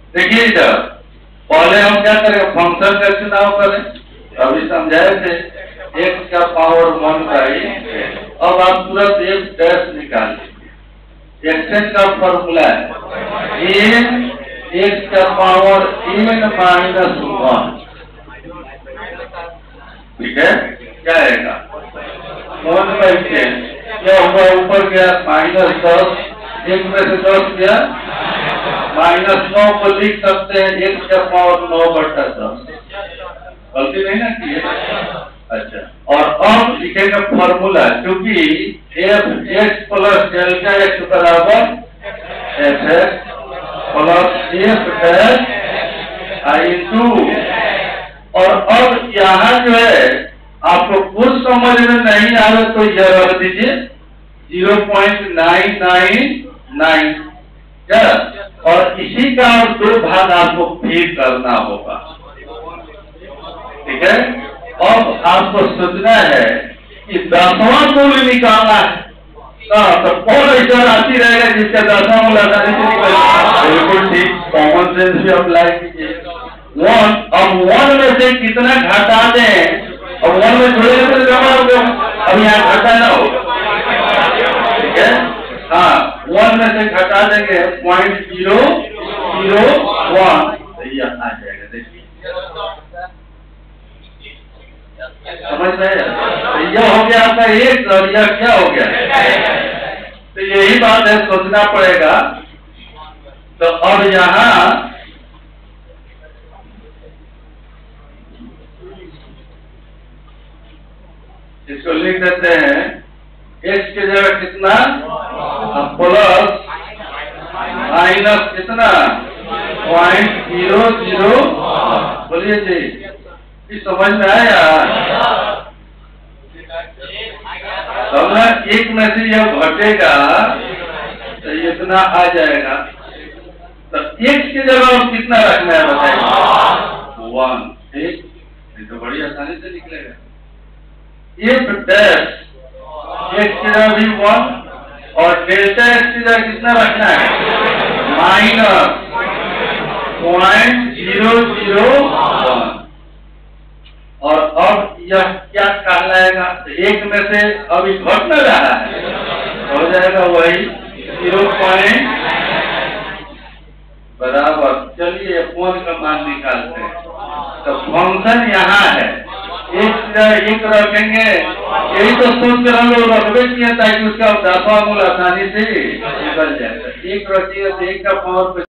देखिए इधर पहले हम क्या करें, फंक्शन का चुनाव करें। अभी समझाए थे x का पावर 1/a। अब आप तुरंत f डैश निकाल लीजिए। एक्सचेंज का फॉर्मूला है a x का पावर n माइनस 1। ठीक है, क्या आएगा 1/10। क्या हुआ, ऊपर गया -10, एक में से 10 गया -9 को लिख सकते हैं x का पावर 9/10। गलती नहीं ना की है? अच्छा, और अब लिखेगा फॉर्मूला, क्योंकि f x plus delta x बराबर f x plus f dash i2। और अब यहाँ जो है आपको कुछ समझ में नहीं आ रहा तो यह रख दीजिए 0.999 क्या, और इसी का और 2 भाग आपको फिर करना होगा। ठीक है, अब आपको सोचना है कि 10वां मूल्य निकालना है। तो कौन ऐसा राशि रहेगा जिसका 10वां मूल्य आसानी से निकलेगा? बिल्कुल ठीक, कॉमन सेंस भी अप्लाई कीजिए। 1, अब 1 में से कितना घटा दें, अब 1 में थोड़े से जमा हो गया, अब यहाँ घटा ना हो। ठीक है, हाँ 1 में से घटा देंगे 0.001 तो यह आ जाएगा। देखिए समझ में, तो यह हो गया आपका 1 और यह क्या हो गया। तो यही बात है, सोचना पड़ेगा। तो अब यहाँ इसको लिख देते हैं x की जगह कितना प्लस माइनस कितना 0.00। बोलिए जी, इस समझ में आया? तब ना 1 में से यह घटेगा तो इतना आ जाएगा। तो x की जगह और कितना रखना है बताइए? 1। ठीक, ये तो बड़ी आसानी से निकलेगा। f डैश x की जगह भी 1 और डेल्टा x की जगह कितना रखना है -0.001। और अब यह क्या कहलाएगा, 1 में से अभी घट न रहा है, हो जाएगा वही 0. बराबर। चलिए f1 का मान निकालते हैं। तो फंक्शन यहाँ है, एक रखेंगे, यही तो सोच कर हम लोग रखबे किए ताकि उसका 10वां मूल्य आसानी से निकल जाए। 1 रखिए तो 1 का पावर